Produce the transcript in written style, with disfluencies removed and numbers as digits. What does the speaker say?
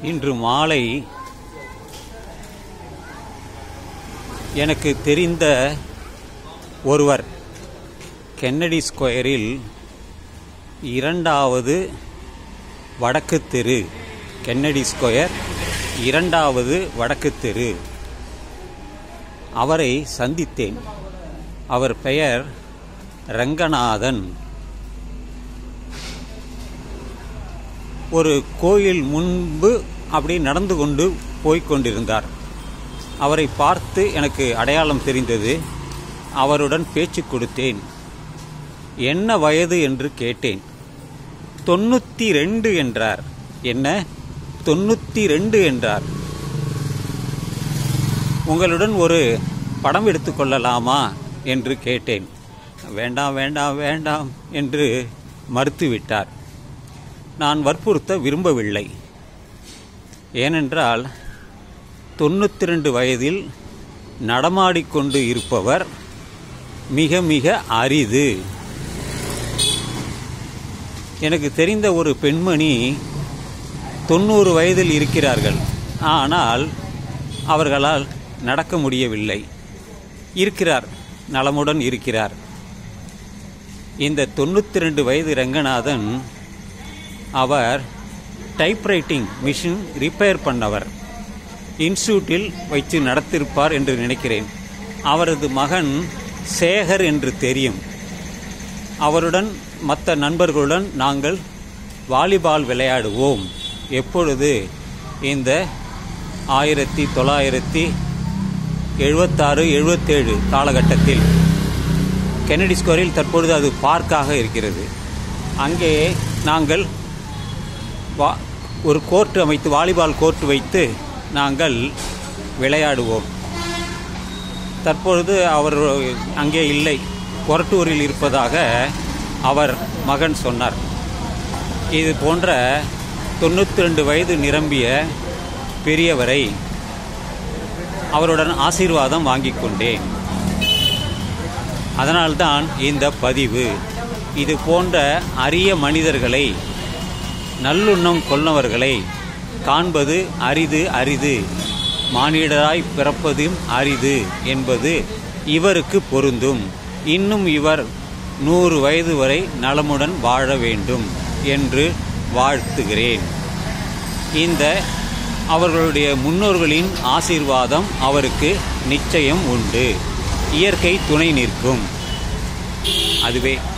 இன்று மாலை எனக்கு தெரிந்த ஒருவர் கென்னடி ஸ்கொயரில் 2வது வடக்கு தெரு, கென்னடி ஸ்கொயர் 2வது வடக்கு தெரு, அவரை சந்தித்தேன். அவர் பெயர் ரங்கநாதன். ஒரு கோயில் முன்பு அப்படி நடந்து கொண்டு போய்கொண்டிருந்தார். அவரை பார்த்து எனக்கு அடையாளம் தெரிந்தது. அவருடன் பேச்சு கொடுத்தேன். என்ன வயது என்று கேட்டேன். 92 என்றார். என்ன 92 என்றார். உங்களுடன் ஒரு படம் எடுத்துக்கொள்ளலாமா என்று கேட்டேன். வேண்டாம் வேண்டாம் வேண்டாம் என்று மறுத்துவிட்டார். நான் வற்புறுத்த விரும்பவில்லை. ஏனென்றால் 92 வயதில் நடமாடிக்கொண்டு இருப்பவர் மிக மிக அரிது. எனக்கு தெரிந்த ஒரு பெண்மணி 90 வயதில் இருக்கிறார்கள். ஆனால் அவர்களால் நடக்க முடியவில்லை. இருக்கிறார், நலமுடன் இருக்கிறார். இந்த 92 வயது ரங்கநாதன் அவர் டைப்ரைட்டிங் மிஷின் ரிப்பேர் பண்ணவர். இன்ஸ்டியூட்டில் வைத்து நடத்திருப்பார் என்று நினைக்கிறேன். அவரது மகன் சேகர் என்று தெரியும். அவருடன் மற்ற நண்பர்களுடன் நாங்கள் வாலிபால் விளையாடுவோம். எப்பொழுது? இந்த 1976-77 காலகட்டத்தில். கென்னடி ஸ்கொயரில் தற்பொழுது அது பார்க்காக இருக்கிறது. அங்கே நாங்கள் ஒரு கோர்ட் அமைத்து, வாலிபால் கோர்ட் வைத்து நாங்கள் விளையாடுவோம். தற்பொழுது அவர் அங்கே இல்லை, கொரட்டூரில் இருப்பதாக அவர் மகன் சொன்னார். இது போன்ற 92 வயது நிரம்பிய பெரியவரை அவருடன் ஆசீர்வாதம் வாங்கிக் கொண்டேன். அதனால்தான் இந்த பதிவு. இது போன்ற அரிய மனிதர்களை, நல்லுண்ணம் கொள்ளவர்களை காண்பது அரிது அரிது. மானிடராய் பிறப்பதும் அரிது என்பது இவருக்கு பொருந்தும். இன்னும் இவர் 100 வயது வரை நலமுடன் வாழ வேண்டும் என்று வாழ்த்துகிறேன். இந்த அவர்களுடைய முன்னோர்களின் ஆசீர்வாதம் அவருக்கு நிச்சயம் உண்டு. இயற்கை துணை நிற்கும். அதுவே